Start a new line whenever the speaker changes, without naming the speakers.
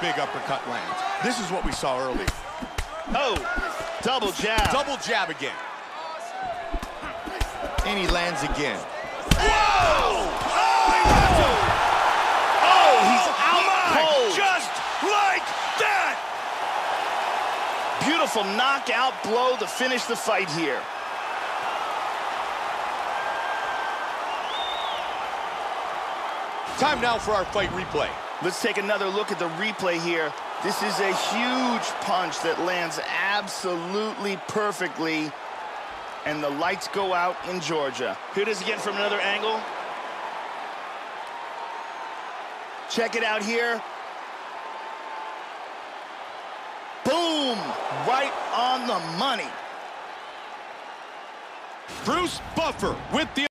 big uppercut lands. This is what we saw earlier.
Oh, double jab.
Double jab again. And he lands again.
Whoa! Oh, he's out cold.
Just like that!
Beautiful knockout blow to finish the fight here.
Time now for our fight replay.
Let's take another look at the replay here. This is a huge punch that lands absolutely perfectly, and the lights go out in Georgia. Here it is again from another angle. Check it out here. Boom! Right on the money.
Bruce Buffer with the